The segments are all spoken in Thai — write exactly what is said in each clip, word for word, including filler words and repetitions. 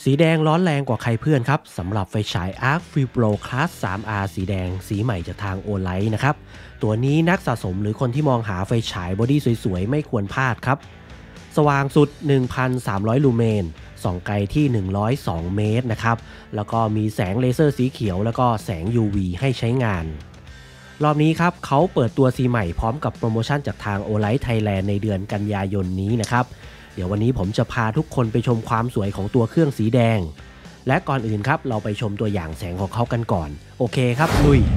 สีแดงร้อนแรงกว่าใครเพื่อนครับสำหรับไฟฉาย Arc Fuel Pro Class ทรี อาร์ สีแดงสีใหม่จากทาง Olight นะครับตัวนี้นักสะสมหรือคนที่มองหาไฟฉายบอดี้สวยๆไม่ควรพลาดครับสว่างสุด หนึ่งพันสามร้อย ลูเมนส่องไกลที่หนึ่งร้อยสองเมตรนะครับแล้วก็มีแสงเลเซอร์สีเขียวแล้วก็แสง ยู วี ให้ใช้งานรอบนี้ครับเขาเปิดตัวสีใหม่พร้อมกับโปรโมชั่นจากทาง Olight Thailand ในเดือนกันยายนนี้นะครับเดี๋ยววันนี้ผมจะพาทุกคนไปชมความสวยของตัวเครื่องสีแดงและก่อนอื่นครับเราไปชมตัวอย่างแสงของเขากันก่อนโอเคครับลุย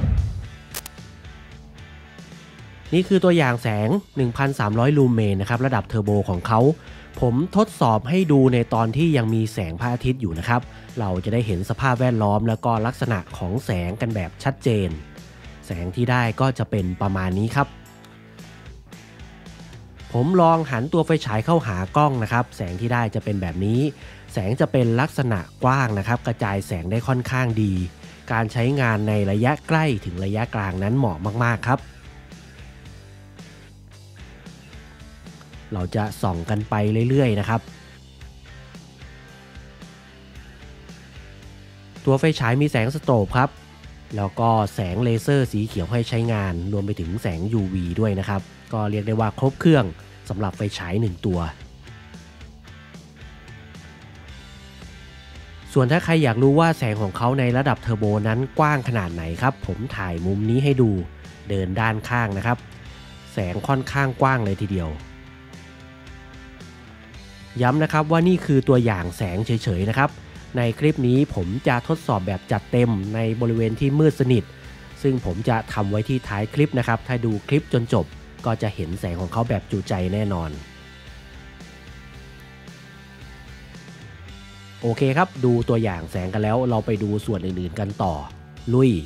นี่คือตัวอย่างแสง หนึ่งพันสามร้อย ลูเมนนะครับระดับเทอร์โบของเขาผมทดสอบให้ดูในตอนที่ยังมีแสงพระอาทิตย์อยู่นะครับเราจะได้เห็นสภาพแวดล้อมแล้วก็ลักษณะของแสงกันแบบชัดเจนแสงที่ได้ก็จะเป็นประมาณนี้ครับผมลองหันตัวไฟฉายเข้าหากล้องนะครับแสงที่ได้จะเป็นแบบนี้แสงจะเป็นลักษณะกว้างนะครับกระจายแสงได้ค่อนข้างดีการใช้งานในระยะใกล้ถึงระยะกลางนั้นเหมาะมากๆครับเราจะส่องกันไปเรื่อยๆนะครับตัวไฟฉายมีแสงสโตรบครับแล้วก็แสงเลเซอร์สีเขียวให้ใช้งานรวมไปถึงแสง ยู วี ด้วยนะครับก็เรียกได้ว่าครบเครื่องสำหรับไฟฉายหนึ่งตัวส่วนถ้าใครอยากรู้ว่าแสงของเขาในระดับเทอร์โบนั้นกว้างขนาดไหนครับผมถ่ายมุมนี้ให้ดูเดินด้านข้างนะครับแสงค่อนข้างกว้างเลยทีเดียวย้ำนะครับว่านี่คือตัวอย่างแสงเฉยๆนะครับในคลิปนี้ผมจะทดสอบแบบจัดเต็มในบริเวณที่มืดสนิทซึ่งผมจะทำไว้ที่ท้ายคลิปนะครับถ้าดูคลิปจนจบก็จะเห็นแสงของเขาแบบจุใจแน่นอนโอเคครับดูตัวอย่างแสงกันแล้วเราไปดูส่วนอื่นๆกันต่อลุย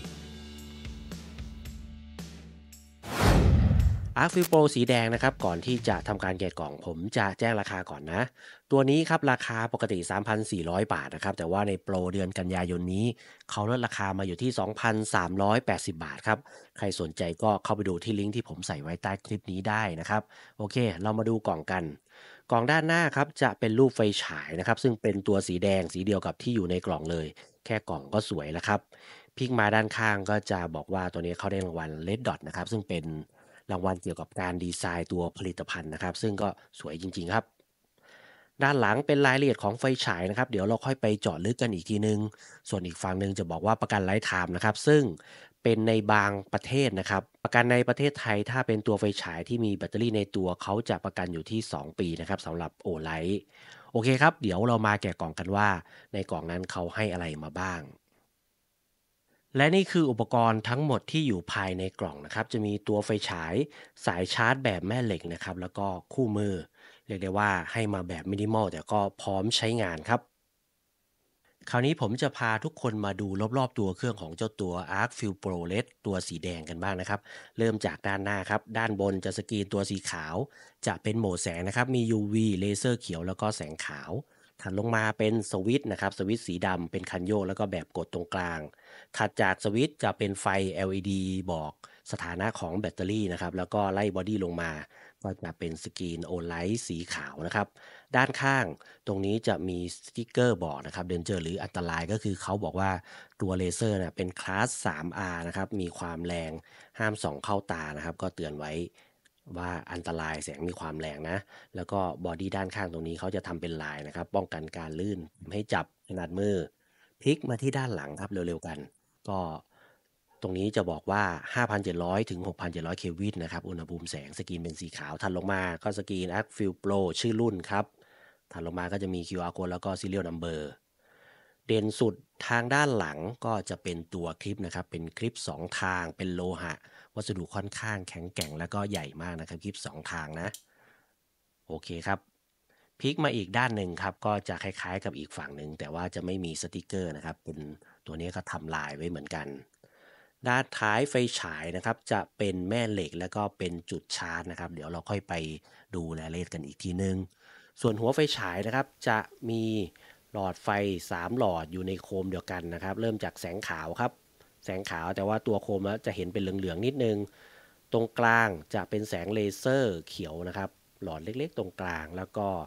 Arc Fuel Pro สีแดงนะครับก่อนที่จะทำการแกะกล่องผมจะแจ้งราคาก่อนนะตัวนี้ครับราคาปกติ สามพันสี่ร้อย บาทนะครับแต่ว่าในโปรเดือนกันยายนนี้เขาลดราคามาอยู่ที่ สองพันสามร้อยแปดสิบ บาทครับใครสนใจก็เข้าไปดูที่ลิงก์ที่ผมใส่ไว้ใต้คลิปนี้ได้นะครับโอเคเรามาดูกล่องกันกล่องด้านหน้าครับจะเป็นรูปไฟฉายนะครับซึ่งเป็นตัวสีแดงสีเดียวกับที่อยู่ในกล่องเลยแค่กล่องก็สวยแล้วครับพลิกมาด้านข้างก็จะบอกว่าตัวนี้เขาได้รางวัล Red Dot นะครับซึ่งเป็นรางวัลเกี่ยวกับการดีไซน์ตัวผลิตภัณฑ์นะครับซึ่งก็สวยจริงๆครับด้านหลังเป็นรายละเอียดของไฟฉายนะครับเดี๋ยวเราค่อยไปเจาะลึกกันอีกทีนึงส่วนอีกฝั่งหนึ่งจะบอกว่าประกันไลฟ์ไทม์นะครับซึ่งเป็นในบางประเทศนะครับประกันในประเทศไทยถ้าเป็นตัวไฟฉายที่มีแบตเตอรี่ในตัวเขาจะประกันอยู่ที่สองปีนะครับสำหรับโอไลท์โอเคครับเดี๋ยวเรามาแกะกล่องกันว่าในกล่องนั้นเขาให้อะไรมาบ้าง และนี่คืออุปกรณ์ทั้งหมดที่อยู่ภายในกล่องนะครับจะมีตัวไฟฉายสายชาร์จแบบแม่เหล็กนะครับแล้วก็คู่มือเรียกได้ว่าให้มาแบบมินิมอลแต่ก็พร้อมใช้งานครับคราวนี้ผมจะพาทุกคนมาดูรอบๆตัวเครื่องของเจ้าตัว Arc Fuel Pro เล อี ดี ตัวสีแดงกันบ้างนะครับเริ่มจากด้านหน้าครับด้านบนจะสกรีนตัวสีขาวจะเป็นโหมดแสงนะครับมี ยู วี เลเซอร์เขียวแล้วก็แสงขาวถัดลงมาเป็นสวิตช์นะครับสวิตช์สีดำเป็นคันโยกแล้วก็แบบกดตรงกลางถัดจากสวิตช์จะเป็นไฟ แอล อี ดี บอกสถานะของแบตเตอรี่นะครับแล้วก็ไล่บอดี้ลงมาก็จะเป็นสกรีนโอไลท์สีขาวนะครับด้านข้างตรงนี้จะมีสติ๊กเกอร์บอกนะครับเดนเจอร์หรืออันตรายก็คือเขาบอกว่าตัวเลเซอร์เนี่ยเป็นคลาส ทรี อาร์ นะครับมีความแรงห้ามส่องเข้าตานะครับก็เตือนไว้ว่าอันตรายแสงมีความแรงนะแล้วก็บอดี้ด้านข้างตรงนี้เขาจะทำเป็นลายนะครับป้องกันการลื่นไม่ให้จับขนาดมือพลิกมาที่ด้านหลังครับเร็วๆกันก็ตรงนี้จะบอกว่า ห้าพันเจ็ดร้อย ถึง หกพันเจ็ดร้อย เคลวินนะครับอุณหภูมิแสงสกรีนเป็นสีขาวถัดลงมาก็สกรีน Arc Fuel Pro ชื่อรุ่นครับถัดลงมาก็จะมี คิว อาร์ Code แล้วก็ Serial Number เด่นสุดทางด้านหลังก็จะเป็นตัวคลิปนะครับเป็นคลิปสองทางเป็นโลหะวัสดุค่อนข้างแข็งแกร่งแล้วก็ใหญ่มากนะครับคลิปสองทางนะโอเคครับพลิกมาอีกด้านหนึ่งครับก็จะคล้ายๆกับอีกฝั่งหนึ่งแต่ว่าจะไม่มีสติกเกอร์นะครับเป็นตัวนี้ก็ทำลายไว้เหมือนกันด้านท้ายไฟฉายนะครับจะเป็นแม่เหล็กแล้วก็เป็นจุดชาร์จนะครับเดี๋ยวเราค่อยไปดูรายละเอียดกันอีกทีนึงส่วนหัวไฟฉายนะครับจะมีหลอดไฟสามหลอดอยู่ในโคมเดียวกันนะครับเริ่มจากแสงขาวครับแสงขาวแต่ว่าตัวโคมจะเห็นเป็นเหลืองๆนิดนึงตรงกลางจะเป็นแสงเลเซอร์เขียวนะครับหลอดเล็กๆตรงกลางแล้วก็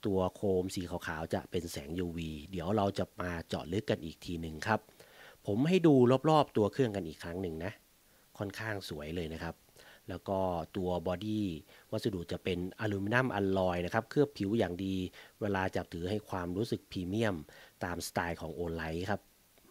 ตัวโคมสีขาวๆจะเป็นแสง ยู วี เดี๋ยวเราจะมาเจาะลึกกันอีกทีหนึ่งครับผมให้ดูรอบๆตัวเครื่องกันอีกครั้งหนึ่งนะค่อนข้างสวยเลยนะครับแล้วก็ตัวบอดี้วัสดุจะเป็นอลูมิเนียมอลลอยนะครับเคลือบผิวอย่างดีเวลาจับถือให้ความรู้สึกพรีเมียมตามสไตล์ของโอไลท์ครับ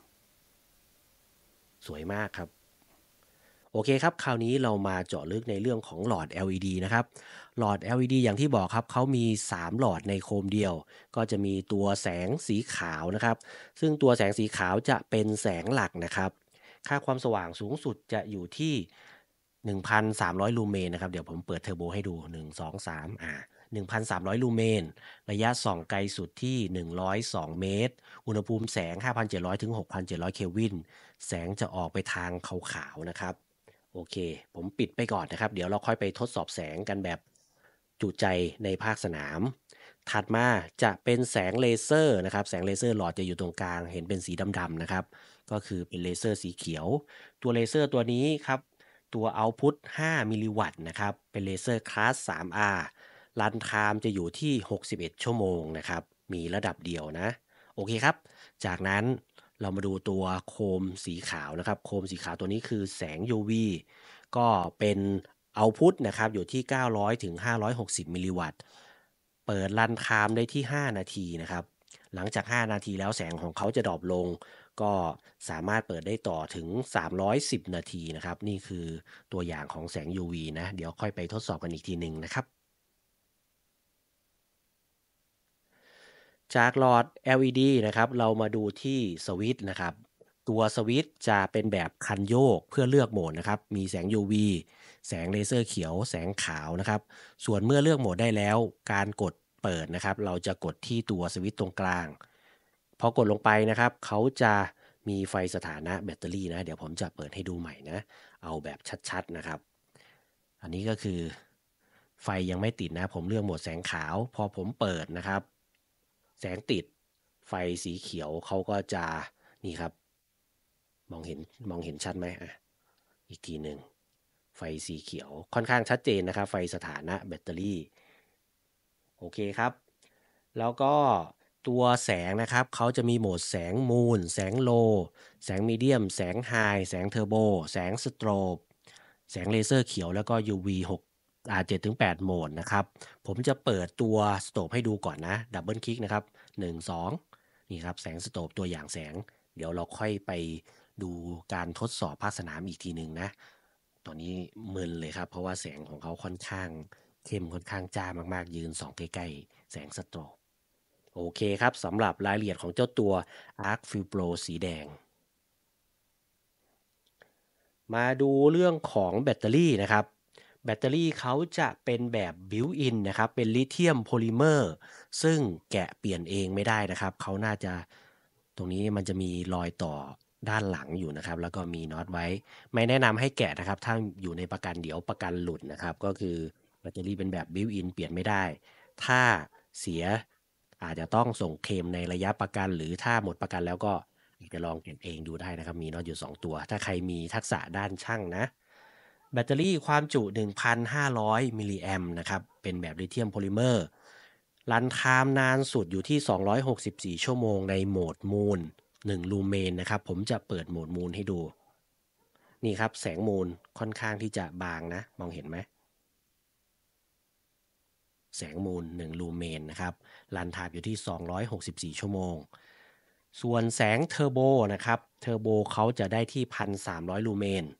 สวยมากครับ โอเคครับคราวนี้เรามาเจาะลึกในเรื่องของหลอด แอล อี ดี นะครับหลอด แอล อี ดี อย่างที่บอกครับเขามีสามหลอดในโคมเดียวก็จะมีตัวแสงสีขาวนะครับซึ่งตัวแสงสีขาวจะเป็นแสงหลักนะครับค่าความสว่างสูงสุดจะอยู่ที่หนึ่งพันสามร้อยลูเมนนะครับเดี๋ยวผมเปิดเทอร์โบให้ดูหนึ่ง สอง สามอ่าหนึ่งพันสามร้อยลูเมนระยะส่องไกลสุดที่หนึ่งร้อยสองเมตรอุณหภูมิแสงห้าพันเจ็ดร้อยถึงหกพันเจ็ดร้อยเคลวินแสงจะออกไปทางขาวๆนะครับ โอเค ผมปิดไปก่อนนะครับ เดี๋ยวเราค่อยไปทดสอบแสงกันแบบจุใจในภาคสนาม ถัดมาจะเป็นแสงเลเซอร์นะครับ แสงเลเซอร์หลอดจะอยู่ตรงกลาง เห็นเป็นสีดำๆนะครับ ก็คือเป็นเลเซอร์สีเขียว ตัวเลเซอร์ตัวนี้ครับ ตัวเอาต์พุตห้ามิลลิวัตต์นะครับ เป็นเลเซอร์คลาส ทรี อาร์ รันไทม์จะอยู่ที่หกสิบเอ็ดชั่วโมงนะครับ มีระดับเดียวนะ โอเคครับ จากนั้นเรามาดูตัวโคมสีขาวนะครับโคมสีขาวตัวนี้คือแสง ยู วี ก็เป็นเอาต์พุตนะครับอยู่ที่เก้าร้อยถึงห้าร้อยหกสิบมิลลิวัตต์เปิดรันไทม์ได้ที่ห้านาทีนะครับหลังจากห้านาทีแล้วแสงของเขาจะดรอปลงก็สามารถเปิดได้ต่อถึงสามร้อยสิบนาทีนะครับนี่คือตัวอย่างของแสง ยู วี นะเดี๋ยวค่อยไปทดสอบกันอีกทีหนึ่งนะครับ จากหลอด แอล อี ดี นะครับเรามาดูที่สวิตช์นะครับตัวสวิตช์จะเป็นแบบคันโยกเพื่อเลือกโหมดนะครับมีแสง ยู วี แสงเลเซอร์เขียวแสงขาวนะครับส่วนเมื่อเลือกโหมดได้แล้วการกดเปิดนะครับเราจะกดที่ตัวสวิตช์ตรงกลางพอกดลงไปนะครับเขาจะมีไฟสถานะแบตเตอรี่นะเดี๋ยวผมจะเปิดให้ดูใหม่นะเอาแบบชัดๆนะครับอันนี้ก็คือไฟยังไม่ติดนะผมเลือกโหมดแสงขาวพอผมเปิดนะครับ แสงติดไฟสีเขียวเขาก็จะนี่ครับมองเห็นมองเห็นชัดไหมอ่ะอีกทีหนึ่งไฟสีเขียวค่อนข้างชัดเจนนะครับไฟสถานะแบตเตอรี่โอเคครับแล้วก็ตัวแสงนะครับเขาจะมีโหมดแสงมูนแสงโลแสงมีเดียมแสงไฮแสงเทอร์โบแสงสโตรบแสงเลเซอร์เขียวแล้วก็ ยู วี หกอ่าเจ็ดถึงแปดโหมดนะครับผมจะเปิดตัวสโตปให้ดูก่อนนะดับเบิลคลิกนะครับหนึ่ง สองนี่ครับแสงสโตปตัวอย่างแสงเดี๋ยวเราค่อยไปดูการทดสอบภาคสนามอีกทีหนึ่งนะตอนนี้มึนเลยครับเพราะว่าแสงของเขาค่อนข้างเข้มค่อนข้างจ้ามากๆยืนส่องใกล้ๆแสงสโตรกโอเคครับสำหรับรายละเอียดของเจ้าตัว Arc Fuel Pro สีแดง มาดูเรื่องของแบตเตอรี่นะครับแบตเตอรี่เขาจะเป็นแบบบิวอินนะครับเป็นลิเธียมโพลิเมอร์ซึ่งแกะเปลี่ยนเองไม่ได้นะครับเขาน่าจะตรงนี้มันจะมีรอยต่อด้านหลังอยู่นะครับแล้วก็มีน็อตไว้ไม่แนะนำให้แกะนะครับถ้าอยู่ในประกันเดี๋ยวประกันหลุดนะครับก็คือแบตเตอรี่เป็นแบบบิวอินเปลี่ยนไม่ได้ถ้าเสียอาจจะต้องส่งเคลมในระยะประกันหรือถ้าหมดประกันแล้วก็ จะลองเก็บเองดูได้นะครับมีน็อตอยู่สองตัวถ้าใครมีทักษะด้านช่างนะแบตเตอรี่ความจุหนึ่งพันห้าร้อยมิลลิแอมป์นะครับเป็นแบบลิเธียมโพลิเมอร์รันไทม์นานสุดอยู่ที่สองร้อยหกสิบสี่ชั่วโมงในโหมดมูนหนึ่งลูเมนนะครับผมจะเปิดโหมดมูนให้ดูนี่ครับแสงมูนค่อนข้างที่จะบางนะมองเห็นไหมแสงมูลหนึ่งลูเมนนะครับรันไทม์อยู่ที่สองร้อยหกสิบสี่ชั่วโมงส่วนแสงเทอร์โบนะครับเทอร์โบเขาจะได้ที่หนึ่งพันสามร้อยลูเมน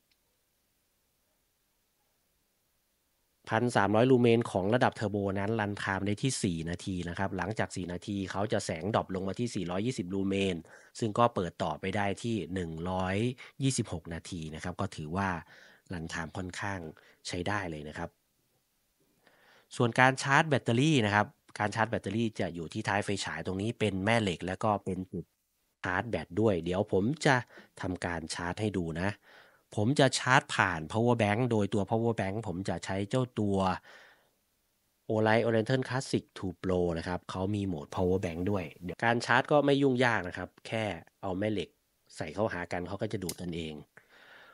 หนึ่งพันสามร้อยลูเมนของระดับเทอร์โบนั้นรันไทม์ได้ที่สี่นาทีนะครับหลังจากสี่นาทีเขาจะแสงดรอปลงมาที่สี่ร้อยยี่สิบลูเมนซึ่งก็เปิดต่อไปได้ที่หนึ่งร้อยยี่สิบหกนาทีนะครับก็ถือว่ารันไทม์ค่อนข้างใช้ได้เลยนะครับ ส่วนการชาร์จแบตเตอรี่นะครับการชาร์จแบตเตอรี่จะอยู่ที่ท้ายไฟฉายตรงนี้เป็นแม่เหล็กแล้วก็เป็นจุดชาร์จแบตด้วยเดี๋ยวผมจะทำการชาร์จให้ดูนะผมจะชาร์จผ่าน power bank โดยตัว power bank ผมจะใช้เจ้าตัว Olight Oriental Classic ทู Pro นะครับเขามีโหมด power bank ด้วยเดี๋ยวการชาร์จก็ไม่ยุ่งยากนะครับแค่เอาแม่เหล็กใส่เข้าหากันเขาก็จะดูดกันเอง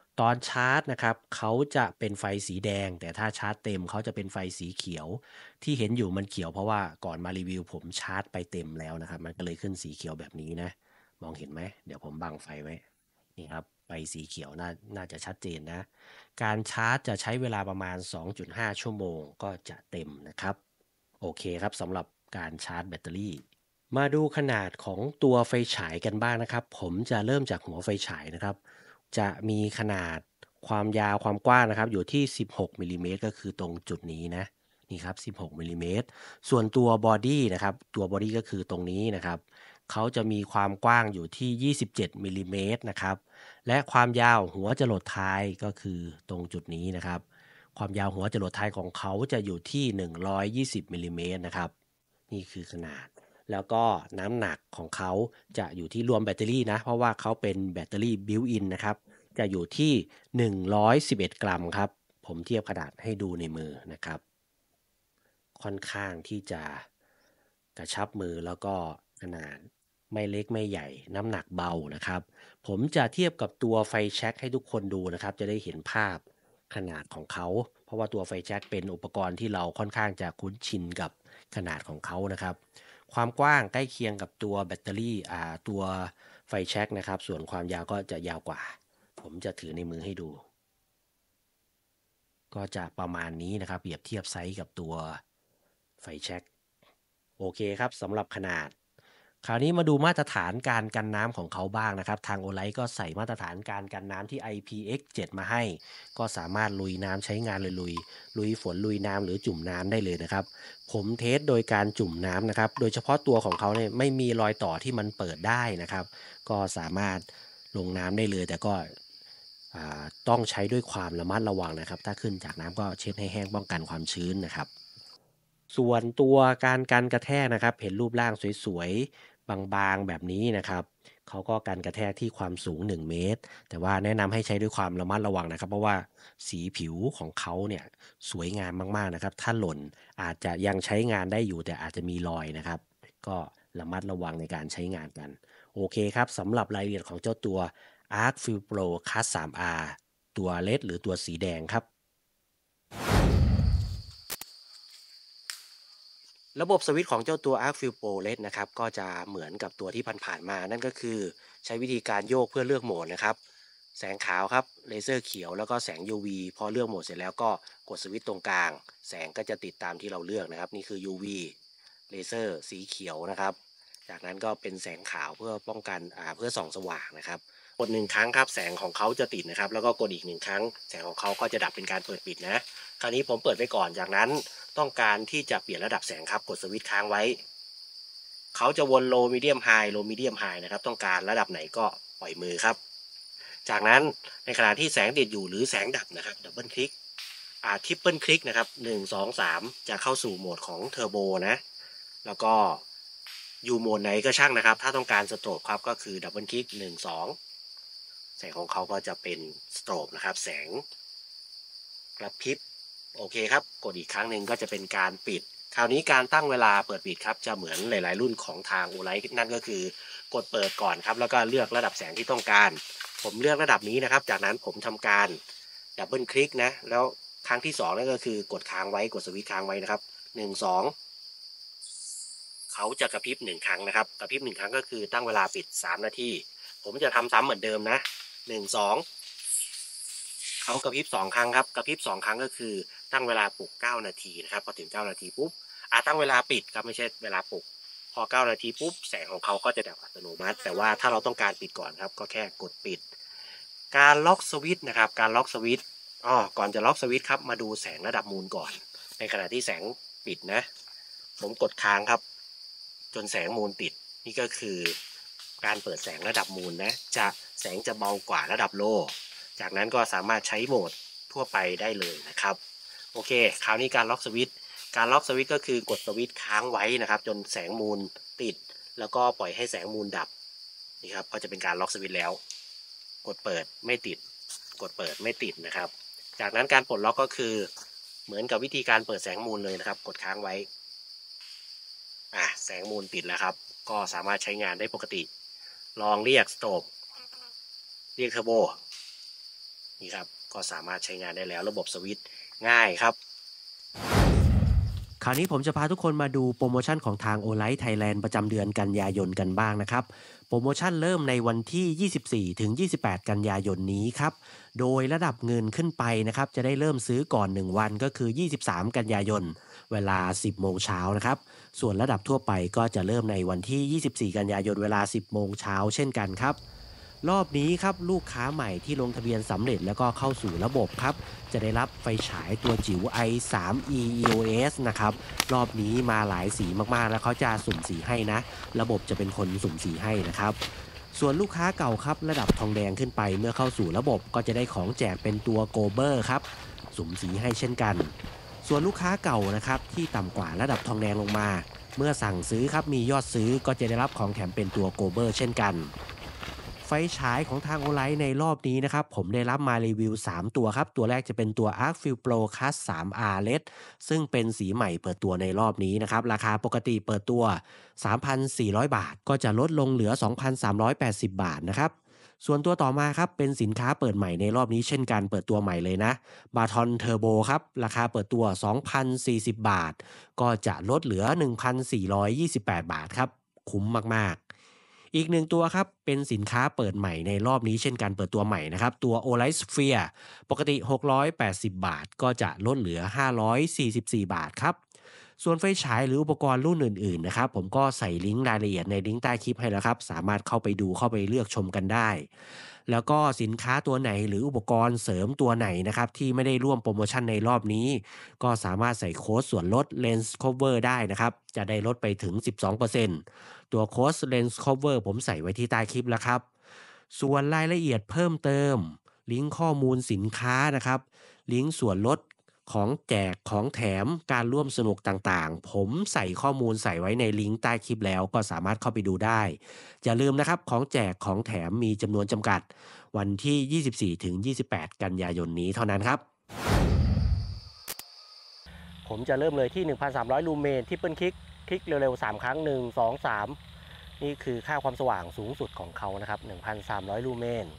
ตอนชาร์จนะครับเขาจะเป็นไฟสีแดงแต่ถ้าชาร์จเต็มเขาจะเป็นไฟสีเขียวที่เห็นอยู่มันเขียวเพราะว่าก่อนมารีวิวผมชาร์จไปเต็มแล้วนะครับมันก็เลยขึ้นสีเขียวแบบนี้นะมองเห็นไหมเดี๋ยวผมบังไฟไว้นี่ครับไฟสีเขียวน่าน่าจะชัดเจนนะการชาร์จจะใช้เวลาประมาณ สองจุดห้า ชั่วโมงก็จะเต็มนะครับโอเคครับสำหรับการชาร์จแบตเตอรี่มาดูขนาดของตัวไฟฉายกันบ้างนะครับผมจะเริ่มจากหัวไฟฉายนะครับ จะมีขนาดความยาวความกว้างนะครับอยู่ที่สิบหกมิลลิเมตรก็คือตรงจุดนี้นะนี่ครับสิบหกมิลลิเมตรส่วนตัวบอดี้นะครับตัวบอดี้ก็คือตรงนี้นะครับเขาจะมีความกว้างอยู่ที่ยี่สิบเจ็ดมิลลิเมตรนะครับและความยาวหัวจรดท้ายก็คือตรงจุดนี้นะครับความยาวหัวจรดท้ายของเขาจะอยู่ที่หนึ่งร้อยยี่สิบมิลลิเมตรนะครับนี่คือขนาด แล้วก็น้ำหนักของเขาจะอยู่ที่รวมแบตเตอรี่นะเพราะว่าเขาเป็นแบตเตอรี่บิวอินนะครับจะอยู่ที่หนึ่งร้อยสิบเอ็ดกรัมครับผมเทียบขนาดให้ดูในมือนะครับค่อนข้างที่จะกระชับมือแล้วก็ขนาดไม่เล็กไม่ใหญ่น้ำหนักเบานะครับผมจะเทียบกับตัวไฟแช็กให้ทุกคนดูนะครับจะได้เห็นภาพขนาดของเขาเพราะว่าตัวไฟแช็กเป็นอุปกรณ์ที่เราค่อนข้างจะคุ้นชินกับขนาดของเขานะครับ ความกว้างใกล้เคียงกับตัวแบตเตอรี่อ่าตัวไฟแช็กนะครับส่วนความยาวก็จะยาวกว่าผมจะถือในมือให้ดูก็จะประมาณนี้นะครับเปรียบเทียบไซส์กับตัวไฟแช็กโอเคครับสำหรับขนาดคราวนี้มาดูมาตรฐานการกันน้ำของเขาบ้างนะครับทางโอไลท์ก็ใส่มาตรฐานการกันน้ำที่ ไอ พี เอ็กซ์ เซเว่น มาให้ก็สามารถลุยน้ำใช้งานเลยลุยลุยฝนลุยน้ำหรือจุ่มน้ำได้เลยนะครับ ผมเทสโดยการจุ่มน้ำนะครับโดยเฉพาะตัวของเขาเนี่ยไม่มีรอยต่อที่มันเปิดได้นะครับก็สามารถลงน้ำได้เลยแต่ก็ต้องใช้ด้วยความระมัดระวังนะครับถ้าขึ้นจากน้ำก็เช็ดให้แห้งป้องกันความชื้นนะครับส่วนตัวการกันกระแทกนะครับเห็นรูปร่างสวยๆบางๆแบบนี้นะครับเขาก็กันกระแทกที่ความสูงหนึ่งเมตรแต่ว่าแนะนำให้ใช้ด้วยความระมัดระวังนะครับเพราะว่าสีผิวของเขาเนี่ยสวยงามมากๆนะครับถ้าหล่นอาจจะยังใช้งานได้อยู่แต่อาจจะมีรอยนะครับก็ระมัดระวังในการใช้งานกันโอเคครับสำหรับรายละเอียดของเจ้าตัว Arc Fill Pro Cast ทรี อาร์ ตัว เลด หรือตัวสีแดงครับ ระบบสวิตช์ของเจ้าตัว Arcview Pro เลด นะครับก็จะเหมือนกับตัวที่ผ่านๆมานั่นก็คือใช้วิธีการโยกเพื่อเลือกโหมดนะครับแสงขาวครับเลเซอร์เขียวแล้วก็แสง ยู วี พอเลือกโหมดเสร็จแล้วก็กดสวิตช์ตรงกลางแสงก็จะติดตามที่เราเลือกนะครับนี่คือ ยู วี เลเซอร์สีเขียวนะครับจากนั้นก็เป็นแสงขาวเพื่อป้องกันอ่าเพื่อส่องสว่างนะครับกดหนึ่งครั้งครับแสงของเขาจะติดนะครับแล้วก็กดอีกหนึ่งครั้งแสงของเขาก็จะดับเป็นการเปิดปิดนะคราวนี้ผมเปิดไว้ก่อนจากนั้นต้องการที่จะเปลี่ยนระดับแสงครับกดสวิตช์ค้างไว้เขาจะวนโลมีเดียมไฮโลมีเดียมไฮนะครับต้องการระดับไหนก็ปล่อยมือครับจากนั้นในขณะที่แสงติดอยู่หรือแสงดับนะครับดับเบิลคลิกอ่าทริปเปิลคลิกนะครับหนึ่ง สอง สามจะเข้าสู่โหมดของเทอร์โบนะแล้วก็อยู่โหมดไหนก็ช่างนะครับถ้าต้องการสโตรบครับก็คือดับเบิลคลิกหนึ่ง สองแสงของเขาก็จะเป็นสโตรบนะครับแสงกระพริบโอเคครับกดอีกครั้งหนึ่งก็จะเป็นการปิดคราวนี้การตั้งเวลาเปิดปิดครับจะเหมือนหลายๆรุ่นของทางอูไลท์นั่นก็คือกดเปิดก่อนครับแล้วก็เลือกระดับแสงที่ต้องการผมเลือกระดับนี้นะครับจากนั้นผมทำการดับเบิลคลิกนะแล้วครั้งที่สองนั่นก็คือกดค้างไว้กดสวิตช์ค้างไว้นะครับหนึ่ง สองเขาจะกระพริบหนึ่งครั้งนะครับกระพริบหนึ่งครั้งก็คือตั้งเวลาปิดสามนาทีผมจะทำซ้ำเหมือนเดิมนะหนึ่ง สองเขากระพริบสองครั้งครับกระพริบสองครั้งก็คือตั้งเวลาปลุกเก้านาทีนะครับพอถึงเก้านาทีปุ๊บอ่าตั้งเวลาปิดครับไม่ใช่เวลาปลุกพอเก้านาทีปุ๊บแสงของเขาก็จะดับอัตโนมัติแต่ว่าถ้าเราต้องการปิดก่อนครับก็แค่กดปิดการล็อกสวิตช์นะครับการล็อกสวิตช์อ๋อก่อนจะล็อกสวิตช์ครับมาดูแสงระดับมูลก่อนในขณะที่แสงปิดนะผมกดค้างครับจนแสงมูลติดนี่ก็คือการเปิดแสงระดับมูลนะจะแสงจะเบากว่าระดับโลจากนั้นก็สามารถใช้โหมดทั่วไปได้เลยนะครับโอเคคราวนี้การล็อกสวิตช์การล็อกสวิตช์ก็คือกดสวิตช์ค้างไว้นะครับจนแสงมูลติดแล้วก็ปล่อยให้แสงมูลดับนี่ครับก็จะเป็นการล็อกสวิตช์แล้วกดเปิดไม่ติดกดเปิดไม่ติดนะครับจากนั้นการปลดล็อกก็คือเหมือนกับวิธีการเปิดแสงมูลเลยนะครับกดค้างไว้อ่ะแสงมูลติดแล้วครับก็สามารถใช้งานได้ปกติลองเรียกสโตรบเรียกเทอร์โบนี่ครับก็สามารถใช้งานได้แล้วระบบสวิตช์ง่ายครับคราวนี้ผมจะพาทุกคนมาดูโปรโมชั่นของทาง โอ ไลท์ Thailand ประจำเดือนกันยายนกันบ้างนะครับโปรโมชั่นเริ่มในวันที่ยี่สิบสี่ถึงยี่สิบแปดกันยายนนี้ครับโดยระดับเงินขึ้นไปนะครับจะได้เริ่มซื้อก่อนหนึ่งวันก็คือยี่สิบสามกันยายนเวลาสิบโมงเช้านะครับส่วนระดับทั่วไปก็จะเริ่มในวันที่ยี่สิบสี่กันยายนเวลาสิบโมงเช้าเช่นกันครับรอบนี้ครับลูกค้าใหม่ที่ลงทะเบียนสำเร็จแล้วก็เข้าสู่ระบบครับจะได้รับไฟฉายตัวจิ๋ว ไอ ทรี อี อี โอ เอส นะครับรอบนี้มาหลายสีมากๆแล้วเขาจะสุ่มสีให้นะระบบจะเป็นคนสุ่มสีให้นะครับส่วนลูกค้าเก่าครับระดับทองแดงขึ้นไปเมื่อเข้าสู่ระบบก็จะได้ของแจกเป็นตัวโกเบอร์ครับสุ่มสีให้เช่นกันส่วนลูกค้าเก่านะครับที่ต่ำกว่าระดับทองแดงลงมาเมื่อสั่งซื้อครับมียอดซื้อก็จะได้รับของแถมเป็นตัวโกเบอร์เช่นกันไฟฉายของทาง โอ ไลท์ ในรอบนี้นะครับผมได้รับมารีวิวสามตัวครับตัวแรกจะเป็นตัว ArcView Pro Class ทรี อาร์ แอล อี ดี ซึ่งเป็นสีใหม่เปิดตัวในรอบนี้นะครับราคาปกติเปิดตัว สามพันสี่ร้อย บาทก็จะลดลงเหลือ สองพันสามร้อยแปดสิบ บาทนะครับส่วนตัวต่อมาครับเป็นสินค้าเปิดใหม่ในรอบนี้เช่นกันเปิดตัวใหม่เลยนะ Baton Turbo ครับราคาเปิดตัว สองพันสี่สิบ บาทก็จะลดเหลือ หนึ่งพันสี่ร้อยยี่สิบแปด บาทครับคุ้มมากๆอีกหนึ่งตัวครับเป็นสินค้าเปิดใหม่ในรอบนี้เช่นกันเปิดตัวใหม่นะครับตัว โอ ไลท์ Sphere ปกติหกร้อยแปดสิบบาทก็จะลดเหลือห้าร้อยสี่สิบสี่บาทครับส่วนไฟฉายหรืออุปกรณ์รุ่นอื่นๆนะครับผมก็ใส่ลิงก์รายละเอียดในลิงก์ใต้คลิปให้แล้วครับสามารถเข้าไปดูเข้าไปเลือกชมกันได้แล้วก็สินค้าตัวไหนหรืออุปกรณ์เสริมตัวไหนนะครับที่ไม่ได้ร่วมโปรโมชั่นในรอบนี้ก็สามารถใส่โค้ดส่วนลด Lens Cover ได้นะครับจะได้ลดไปถึง สิบสองเปอร์เซ็นต์ ตัวโค้ด Lens Cover ผมใส่ไว้ที่ใต้คลิปแล้วครับส่วนรายละเอียดเพิ่มเติมลิงก์ข้อมูลสินค้านะครับลิงก์ส่วนลดของแจกของแถมการร่วมสนุกต่างๆผมใส่ข้อมูลใส่ไว้ในลิงก์ใต้คลิปแล้วก็สามารถเข้าไปดูได้อย่าลืมนะครับของแจกของแถมมีจำนวนจำกัดวันที่ยี่สิบสี่ถึงยี่สิบแปดกันยายนนี้เท่านั้นครับผมจะเริ่มเลยที่ หนึ่งพันสามร้อย ลูเมนที่เปิลคลิกคลิกเร็วๆสามครั้งหนึ่ง สอง สามนี่คือค่าความสว่างสูงสุดของเขานะครับ หนึ่งพันสามร้อย ลูเมน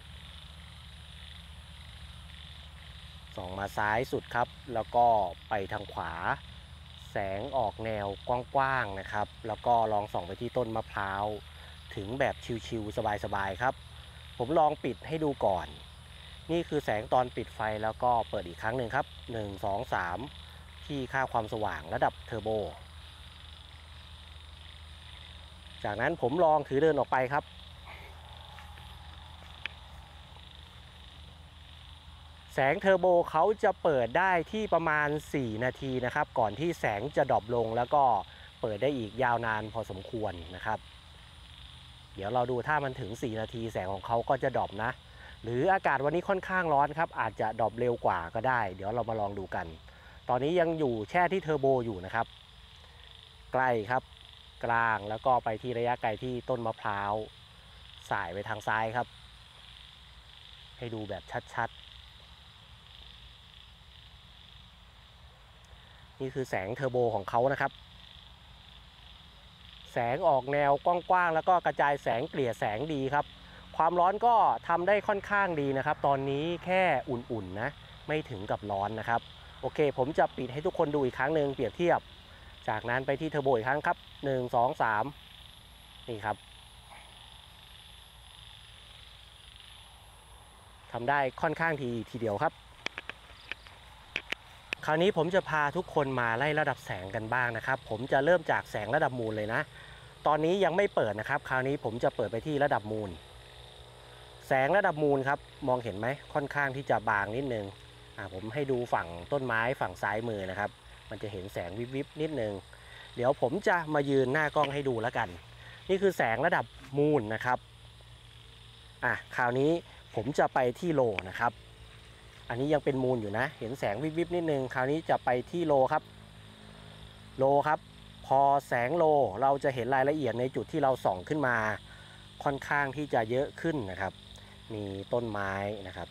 ส่องมาซ้ายสุดครับแล้วก็ไปทางขวาแสงออกแนวกว้างๆนะครับแล้วก็ลองส่องไปที่ต้นมะพร้าวถึงแบบชิวๆสบายๆครับผมลองปิดให้ดูก่อนนี่คือแสงตอนปิดไฟแล้วก็เปิดอีกครั้งหนึ่งครับหนึ่ง สอง สามที่ค่าความสว่างระดับเทอร์โบจากนั้นผมลองถือเดินออกไปครับแสงเทอร์โบเขาจะเปิดได้ที่ประมาณสี่นาทีนะครับก่อนที่แสงจะดรอปลงแล้วก็เปิดได้อีกยาวนานพอสมควรนะครับเดี๋ยวเราดูถ้ามันถึงสี่นาทีแสงของเขาก็จะดรอปนะหรืออากาศวันนี้ค่อนข้างร้อนครับอาจจะดรอปเร็วกว่าก็ได้เดี๋ยวเรามาลองดูกันตอนนี้ยังอยู่แช่ที่เทอร์โบอยู่นะครับใกล้ครับกลางแล้วก็ไปที่ระยะไกลที่ต้นมะพร้าวสายไปทางซ้ายครับให้ดูแบบชัดๆนี่คือแสงเทอร์โบของเขานะครับแสงออกแนวกว้างๆแล้วก็กระจายแสงเกลี่ยแสงดีครับความร้อนก็ทำได้ค่อนข้างดีนะครับตอนนี้แค่อุ่นๆนะไม่ถึงกับร้อนนะครับโอเคผมจะปิดให้ทุกคนดูอีกครั้งหนึ่งเปรียบเทียบจากนั้นไปที่เทอร์โบอีกครั้งครับหนึ่ง สอง สามนี่ครับทำได้ค่อนข้างทีทีเดียวครับคราวนี้ผมจะพาทุกคนมาไล่ระดับแสงกันบ้างนะครับผมจะเริ่มจากแสงระดับมูลเลยนะตอนนี้ยังไม่เปิดนะครับคราวนี้ผมจะเปิดไปที่ระดับมูลแสงระดับมูลครับมองเห็นไหมค่อนข้างที่จะบางนิดนึงอ่าผมให้ดูฝั่งต้นไม้ฝั่งซ้ายมือนะครับมันจะเห็นแสงวิบวิบนิดนึงเดี๋ยวผมจะมายืนหน้ากล้องให้ดูแล้วกันนี่คือแสงระดับมูลนะครับอ่ะคราวนี้ผมจะไปที่โลนะครับอันนี้ยังเป็นมูลอยู่นะเห็นแสงวิบวิบนิดนึงคราวนี้จะไปที่โลครับโลครับพอแสงโลเราจะเห็นรายละเอียดในจุดที่เราส่องขึ้นมาค่อนข้างที่จะเยอะขึ้นนะครับมีต้นไม้นะครับ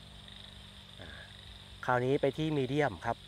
คราวนี้ไปที่มีเดียมครับ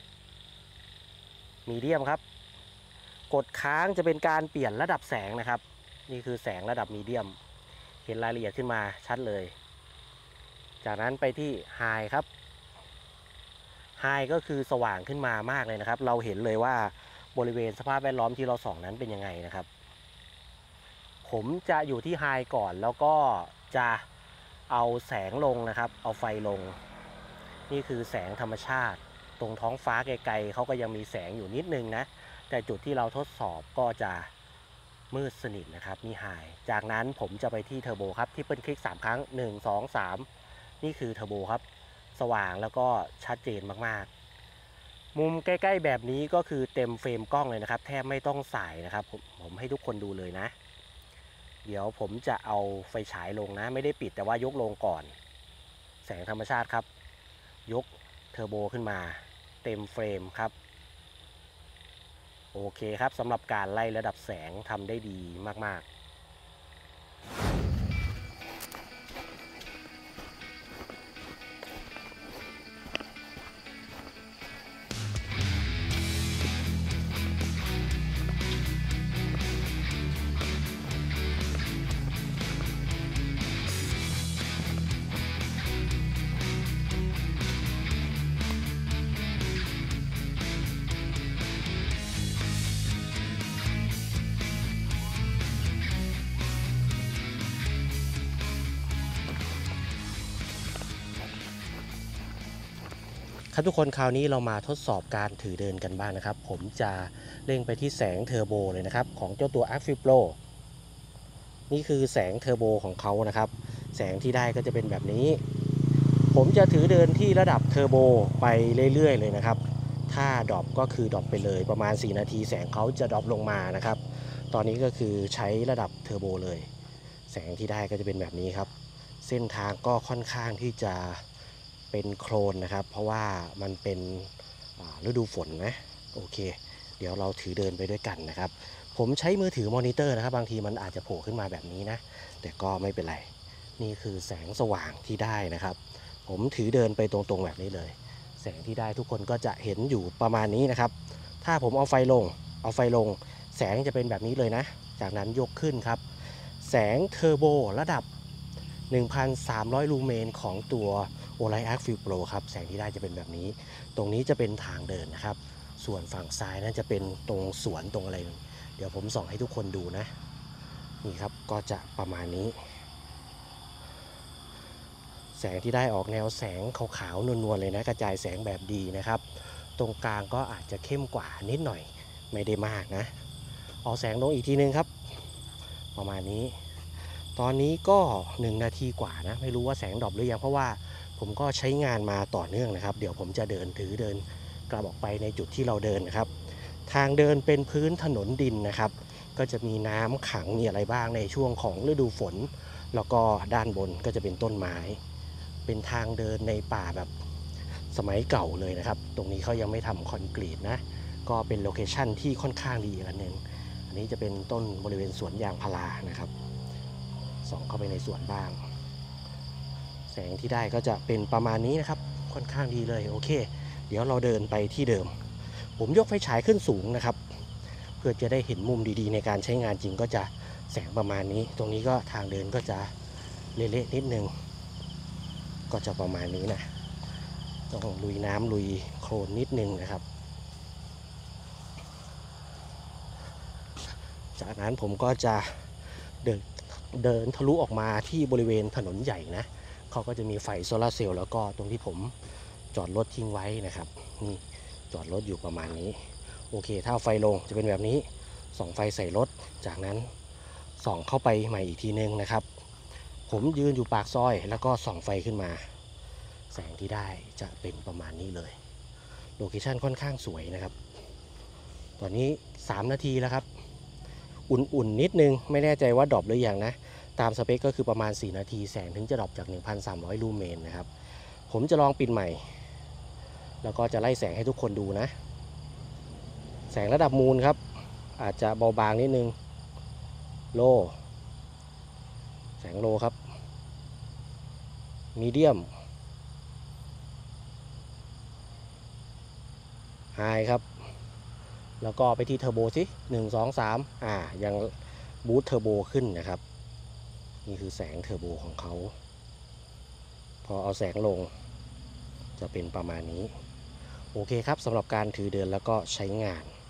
มีเดียมครับกดค้างจะเป็นการเปลี่ยนระดับแสงนะครับนี่คือแสงระดับมีเดียมเห็นรายละเอียดขึ้นมาชัดเลยจากนั้นไปที่ High ครับ High ก็คือสว่างขึ้นมามากเลยนะครับเราเห็นเลยว่าบริเวณสภาพแวดล้อมที่เราส่องนั้นเป็นยังไงนะครับผมจะอยู่ที่ High ก่อนแล้วก็จะเอาแสงลงนะครับเอาไฟลงนี่คือแสงธรรมชาติตรงท้องฟ้าไกลๆเขาก็ยังมีแสงอยู่นิดนึงนะแต่จุดที่เราทดสอบก็จะมืดสนิทนะครับนี่ High จากนั้นผมจะไปที่เทอร์โบครับที่เป็นคลิกสามครั้งหนึ่ง สอง สามนี่คือเทอร์โบครับสว่างแล้วก็ชัดเจนมากๆมุมใกล้ๆแบบนี้ก็คือเต็มเฟรมกล้องเลยนะครับแทบไม่ต้องใส่นะครับผมผมให้ทุกคนดูเลยนะเดี๋ยวผมจะเอาไฟฉายลงนะไม่ได้ปิดแต่ว่ายกลงก่อนแสงธรรมชาติครับยกเทอร์โบขึ้นมาเต็มเฟรมครับโอเคครับสำหรับการไล่ระดับแสงทำได้ดีมากๆครับทุกคนคราวนี้เรามาทดสอบการถือเดินกันบ้างนะครับผมจะเร่งไปที่แสงเทอร์โบเลยนะครับของเจ้าตัว Arcview Pro นี่คือแสงเทอร์โบของเขานะครับแสงที่ได้ก็จะเป็นแบบนี้ผมจะถือเดินที่ระดับเทอร์โบไปเรื่อยๆเลยนะครับถ้าดรอปก็คือดรอปไปเลยประมาณสี่นาทีแสงเขาจะดรอปลงมานะครับตอนนี้ก็คือใช้ระดับเทอร์โบเลยแสงที่ได้ก็จะเป็นแบบนี้ครับเส้นทางก็ค่อนข้างที่จะเป็นโคลนนะครับเพราะว่ามันเป็นฤดูฝนนะโอเคเดี๋ยวเราถือเดินไปด้วยกันนะครับผมใช้มือถือมอนิเตอร์นะครับบางทีมันอาจจะโผล่ขึ้นมาแบบนี้นะแต่ก็ไม่เป็นไรนี่คือแสงสว่างที่ได้นะครับผมถือเดินไปตรงๆแบบนี้เลยแสงที่ได้ทุกคนก็จะเห็นอยู่ประมาณนี้นะครับถ้าผมเอาไฟลงเอาไฟลงแสงจะเป็นแบบนี้เลยนะจากนั้นยกขึ้นครับแสงเทอร์โบระดับ หนึ่งพันสามร้อย ลูเมนของตัว Olight Arcview Pro ครับแสงที่ได้จะเป็นแบบนี้ตรงนี้จะเป็นทางเดินนะครับส่วนฝั่งซ้ายนั้นจะเป็นตรงสวนตรงอะไรเดี๋ยวผมส่องให้ทุกคนดูนะนี่ครับก็จะประมาณนี้แสงที่ได้ออกแนวแสงขาวๆนวลๆเลยนะกระจายแสงแบบดีนะครับตรงกลางก็อาจจะเข้มกว่านิดหน่อยไม่ได้มากนะเอาแสงลงอีกทีนึงครับประมาณนี้ตอนนี้ก็หนึ่งนาทีกว่านะไม่รู้ว่าแสงดรอปหรือยังเพราะว่าผมก็ใช้งานมาต่อเนื่องนะครับเดี๋ยวผมจะเดินถือเดินกลับออกไปในจุดที่เราเดินนะครับทางเดินเป็นพื้นถนนดินนะครับก็จะมีน้ำขังมีอะไรบ้างในช่วงของฤดูฝนแล้วก็ด้านบนก็จะเป็นต้นไม้เป็นทางเดินในป่าแบบสมัยเก่าเลยนะครับตรงนี้เขายังไม่ทำคอนกรีตนะก็เป็นโลเคชั่นที่ค่อนข้างดีอันนึงอันนี้จะเป็นต้นบริเวณสวนยางพารานะครับส่องเข้าไปในสวนบ้างแสงที่ได้ก็จะเป็นประมาณนี้นะครับค่อนข้างดีเลยโอเคเดี๋ยวเราเดินไปที่เดิมผมยกไฟฉายขึ้นสูงนะครับเพื่อจะได้เห็นมุมดีๆในการใช้งานจริงก็จะแสงประมาณนี้ตรงนี้ก็ทางเดินก็จะเละๆนิดนึงก็จะประมาณนี้นะต้องลุยน้ำลุยโคลนนิดนึงนะครับจากนั้นผมก็จะเดินเดินทะลุออกมาที่บริเวณถนนใหญ่นะเขาก็จะมีไฟโซลาร์เซลล์แล้วก็ตรงที่ผมจอดรถทิ้งไว้นะครับนี่จอดรถอยู่ประมาณนี้โอเคถ้าไฟลงจะเป็นแบบนี้ส่องไฟใส่รถจากนั้นส่องเข้าไปใหม่อีกทีนึงนะครับผมยืนอยู่ปากซอยแล้วก็ส่องไฟขึ้นมาแสงที่ได้จะเป็นประมาณนี้เลยโลเคชั่นค่อนข้างสวยนะครับตอนนี้สามนาทีแล้วครับอุ่นๆนิดนึงไม่แน่ใจว่าดรอปหรือยังนะตามสเปคก็คือประมาณสี่นาทีแสงถึงจะดรอปจาก หนึ่งพันสามร้อย ลูเมนนะครับผมจะลองปิดใหม่แล้วก็จะไล่แสงให้ทุกคนดูนะแสงระดับมูนครับอาจจะเบาบางนิดนึงโลแสงโลครับมีเดียมไฮครับแล้วก็ไปที่เทอร์โบสิหนึ่ง สอง สามอ่ายังบูสต์เทอร์โบขึ้นนะครับนี่คือแสงเทอร์โบของเขาพอเอาแสงลงจะเป็นประมาณนี้โอเคครับสำหรับการถือเดินแล้วก็ใช้งาน